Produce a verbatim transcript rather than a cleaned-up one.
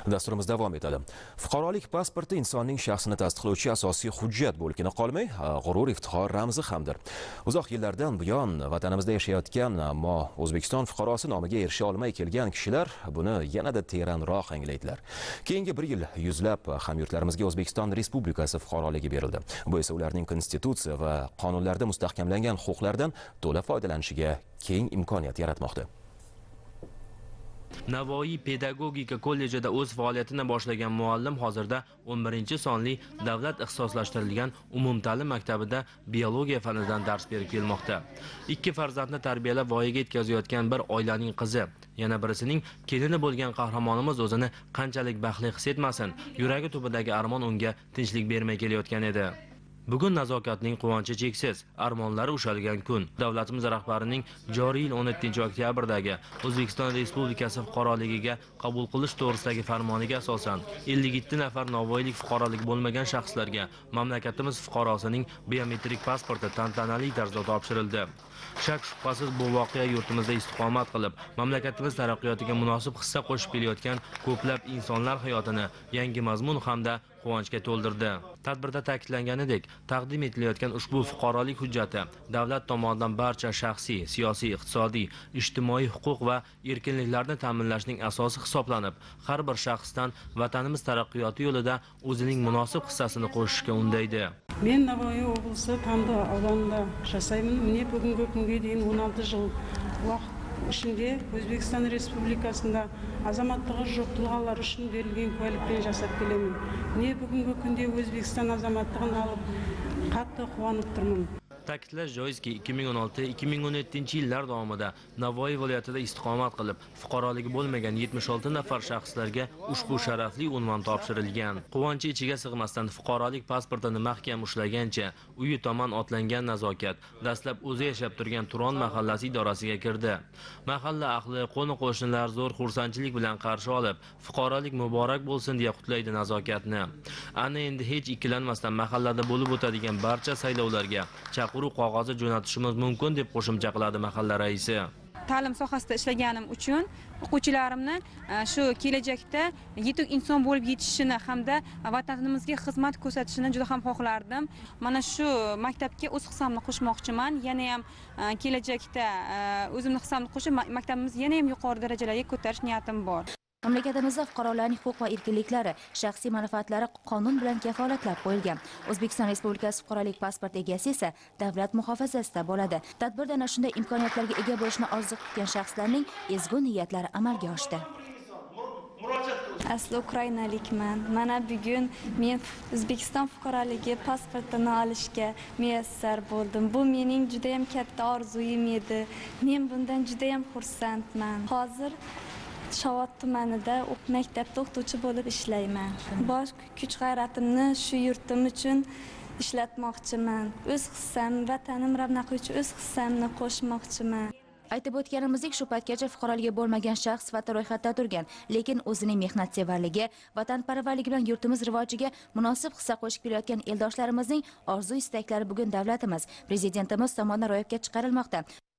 Dasturimiz davom etadi. Fuqarolik pasporti insonning shaxsini tasdiqlovchi asosiy hujjat bo'lgani qolmay, g'urur, iftixor ramzi hamdir. Uzoq yillardan buyon vatanimizda yashayotgan, ammo O'zbekiston fuqarosi nomiga erisha olmay kelgan kishilar buni yanada teranroq anglaydilar. Keyingi bir yil yuzlab hamyurtlarimizga O'zbekiston Respublikasi fuqaroligi berildi. Bu esa ularning konstitutsiya va qonunlarda mustahkamlangan huquqlardan to'la foydalanishiga keng imkoniyat yaratmoqda. Navoiy pedagogika kollejida o'z faoliyatini boshlagan muallim hozirda o'n birinchi sonli davlat ixtisoslashtirilgan umumta'lim maktabida biologiya fanidan dars berib kelmoqda. Ikki farzandni tarbiyalab voyaga yetkazayotgan bir oilaning qizi, yana birisining kelini bo'lgan qahramonimiz o'zini qanchalik baxtli his etmasin, yuragi tubidagi armon unga tinchlik bermay kelayotgan edi. Bugun nazokatning quvonchi cheksiz, armonlari ushalgan kun. Davlatimiz rahbarining joriy yil o'n yettinchi oktyabrdagi O'zbekiston Respublikasi fuqaroligiga qabul qilish to'g'risidagi farmoniga asosan ellik yetti nafar navoiylik fuqarolik bo'lmagan shaxslarga mamlakatimiz fuqarosining biometrik pasporti tantanali tarzda topshirildi. Shak shubhasiz bu voqea yurtimizda istiqomat qilib, mamlakatimiz taraqqiyotiga munosib hissa qo'shib kelayotgan ko'plab insonlar hayotini yangi mazmun hamda quvonchga to'ldirdi. Tadbirda ta'kidlanganidek, taqdim etilayotgan ushbu fuqarolik hujjati davlat tomonidan barcha shaxsiy, siyosiy, iqtisodiy, ijtimoiy huquq va erkinliklarni ta'minlashning asosi hisoblanib, har bir shaxsdan vatanimiz taraqqiyoti yo'lida o'zining munosib hissasini qo'shishga undaydi. Men Navoiy облысы Тамды ауданында жасаймын. Міне бүгінгі күнге дейін он алты жыл уақыт ішінде Өзбекстан Республикасында азаматтығы жоқ тұлғалар үшін берілген куәлікпен жасап келемін. Міне бүгінгі күнде Өзбекстан азаматтығын алып, қатты қуанып тұрмын. Ta'kidlash joizki, ikki ming o'n olti ikki ming o'n yettinchi yillar davomida Navoiy viloyatida istiqomat qilib, fuqaroligi bo'lmagan yetmish olti nafar shaxslarga ushbu sharafli unvon topshirilgan. Quvonchi ichiga sig'masdan fuqarolik pasportini mahkam ushlagancha uyi tomon otlangan nazokat dastlab o'zi yashab turgan Turon mahallasi idorasiga kirdi. Mahalla ahli, qo'ni-qo'shnilar zo'r xursandchilik bilan qarshi olib, fuqarolik muborak bo'lsin deya qutlaydi nazokatni. Ana endi hech ikkilanmasdan mahallada bo'lib o'tadigan barcha saylovlarga chaqiruv qog'ozi jo'natishimiz mumkin deb qo'shimcha qiladi mahalla raisi. Ta'lim sohasida ishlaganim uchun o'quvchilarimni shu kelajakda yetuk inson bo'lib yetishishini hamda vatanimizga xizmat ko'rsatishini juda ham xohlardim. Mana shu maktabga o'z hissamni qo'shmoqchiman. Yana ham kelajakda o'zimni hissamni qo'shib maktabimizni yana ham yuqori darajalarga ko'tarish niyatim bor. Mamlakatimizda fuqarolarning huquq va erkinliklari, shaxsiy manfaatlari qonun bilan kafolatlab qo'yilgan. O'zbekiston Respublikasi fuqarolik pasporti egasi esa davlat muhofazasida bo'ladi. Tadbirda ana shunday imkoniyatlarga ega bo'lishni orzu qilgan shaxslarning ezgu niyatlari amalga oshdi. Asli ukrainalikman. Mana bugun men O'zbekiston fuqaroligi pasportini olishga muyassar bo'ldim. Bu mening juda ham katta orzuyim edi. Men bundan juda ham xursandman. Hozir Shovot tumanida maktabda o'qituvchi bo'lib ishlayman. Bosh kuch-g'ayratimni shu yurtim uchun ishlatmoqchiman. O'z hissam, vatanim ravnaqi uchun o'z hissamni qo'shmoqchiman. Aytib o'tganimizdek, shu paytgacha fuqaroligi bo'lmagan shaxs sifatida ro'yxatda turgan, lekin o'zining mehnatsevarligi, vatanparvarligi bilan yurtimiz rivojiga munosib hissa qo'shib kelayotgan eldoshlarimizning orzu istaklari bugun davlatimiz, prezidentimiz tomonidan ro'yobga chiqarilmoqda.